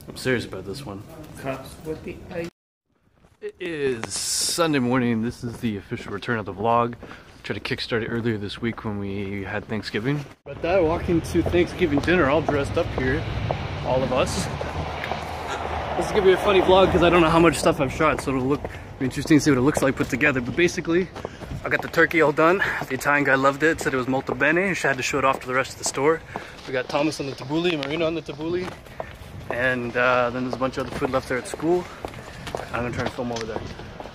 I'm serious about this one. Cops with the ice. It is Sunday morning. This is the official return of the vlog. Tried to kickstart it earlier this week when we had Thanksgiving. But that walking to Thanksgiving dinner all dressed up here, all of us. This is gonna be a funny vlog because I don't know how much stuff I've shot, so it'll be interesting to see what it looks like put together. But basically, I got the turkey all done. The Italian guy loved it, said it was molto bene. She had to show it off to the rest of the store. We got Thomas on the tabbouleh, Marina on the tabbouleh, and then there's a bunch of other food left there at school. I'm gonna try and film over there.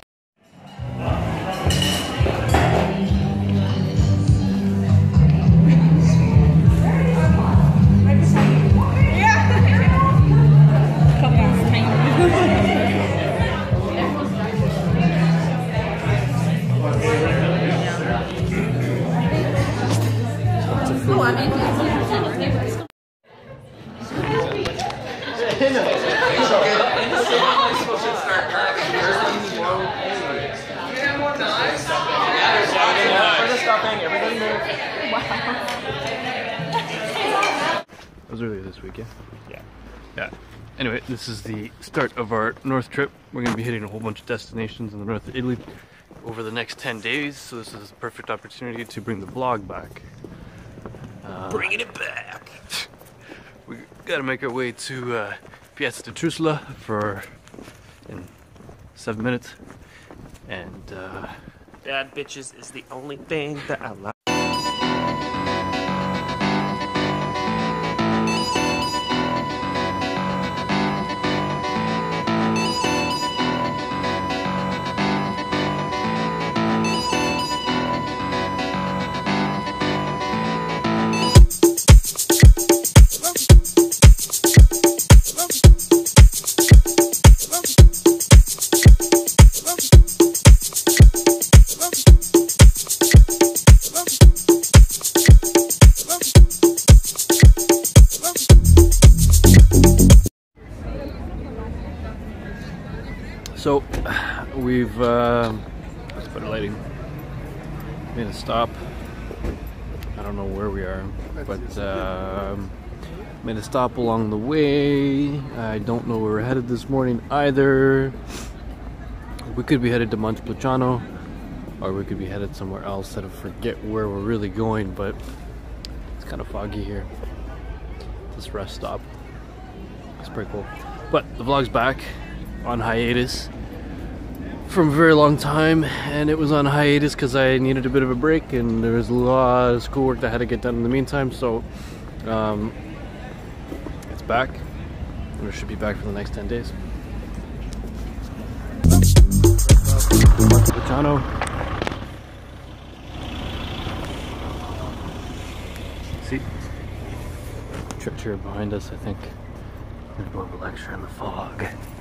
That was earlier this week, yeah? Yeah. Anyway, this is the start of our north trip. We're going to be hitting a whole bunch of destinations in the north of Italy over the next 10 days, so this is a perfect opportunity to bring the vlog back. Bringing it back! We gotta make our way to Piazza di Trusla in 7 minutes, and Bad bitches is the only thing that I like. so we've let's put a lighting. Made a stop. I don't know where we are, but made a stop along the way. I don't know where we're headed this morning either. We could be headed to Montepulciano, or we could be headed somewhere else. I forget where we're really going, but it's kind of foggy here. This rest stop. It's pretty cool. But the vlog's back on hiatus from a very long time, and it was on hiatus because I needed a bit of a break, and there was a lot of schoolwork that I had to get done in the meantime. So it's back, and it should be back for the next 10 days. Montepulciano. See, church here behind us. I think there's more of a lecture in the fog.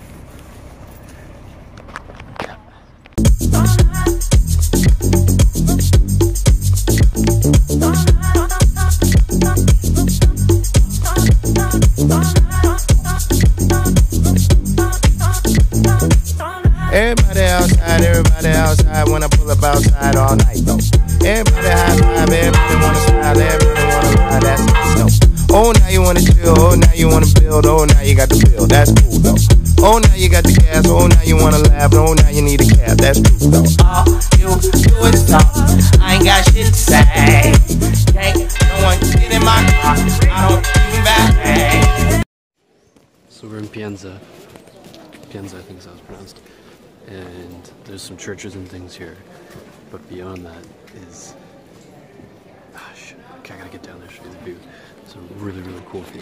Everybody outside when I pull up outside all night though. Everybody high five, everybody wanna smile, everybody wanna ride, that's nice though. Oh, now you wanna chill, oh, now you wanna build, oh, now you got the bill, that's cool though. Oh, now you got the gas, oh, now you wanna laugh, oh, now you need a cab, that's true though. All you do is talk, I ain't got shit to say. Can't no one get in my car, I don't even back. So we're in Pienza. Pienza, I think is how it's pronounced. And there's some churches and things here, but beyond that is, shit, okay, I gotta get down there, show you the view. It's a really, really cool view.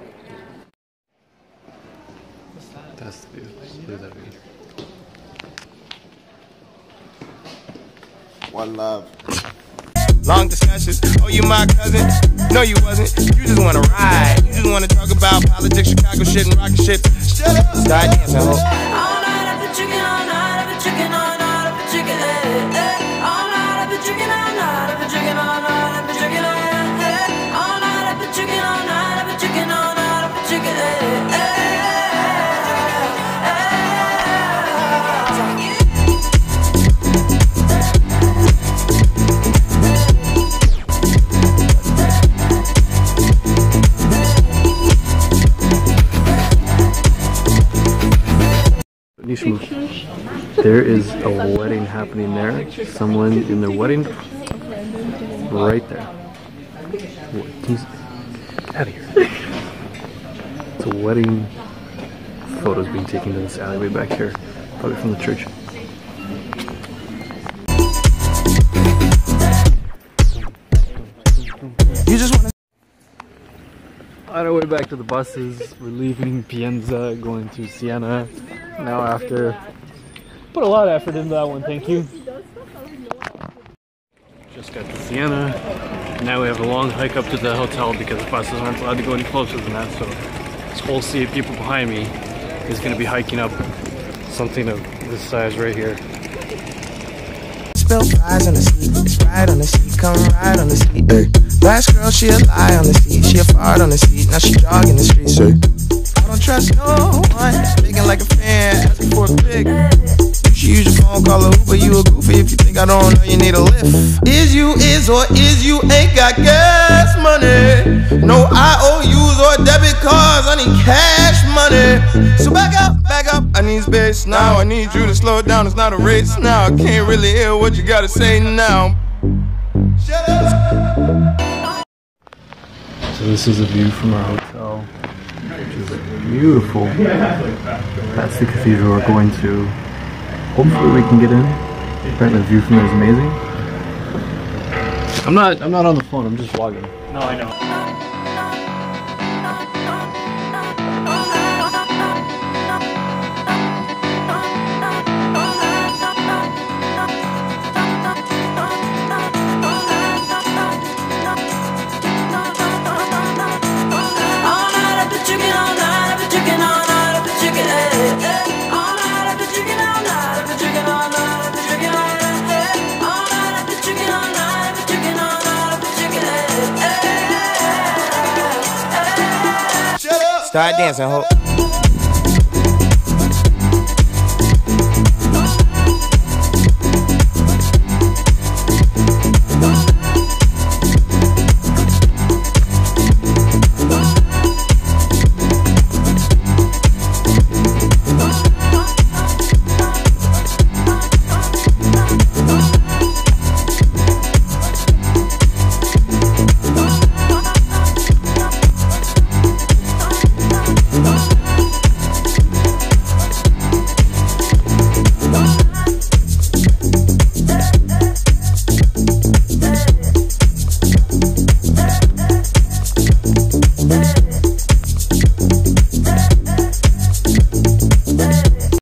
That's the view. Look at that view. One love. Long discussions, oh, you my cousin? No, you wasn't. You just wanna ride. You just wanna talk about politics, Chicago shit, and rockin' shit. Shut up. Start dancing, ho. There is a wedding happening there. Someone in their wedding, right there. Get out of here. It's a wedding. Photos being taken in this alleyway back here, probably from the church. You just wanna. On our way back to the buses, we're leaving Pienza, going to Siena. Now after, put a lot of effort into that one, thank you. Just got to Siena. Now we have a long hike up to the hotel because the buses aren't allowed to go any closer than that. So this whole sea of people behind me is going to be hiking up something of this size right here. Spill fries on the seat, it's right on the seat, come right on the seat. Last girl, she a lie on the seat, she a fart on the seat, now she jogging the streets. I don't trust no one, speaking like a fan, asking for a pic. You should use your phone, call a Uber, you a goofy if you think I don't know you need a lift. Is you ain't got gas money, no IOUs or debit cards, I need cash money. So back up, I need space now, I need you to slow it down, it's not a race now, I can't really hear what you gotta say now. Shut up. So this is a view from our hotel, which is beautiful. That's the cathedral we're going to. Hopefully we can get in. Apparently the view from there is amazing. I'm not on the phone, I'm just vlogging. No, I know. Start dancing, ho.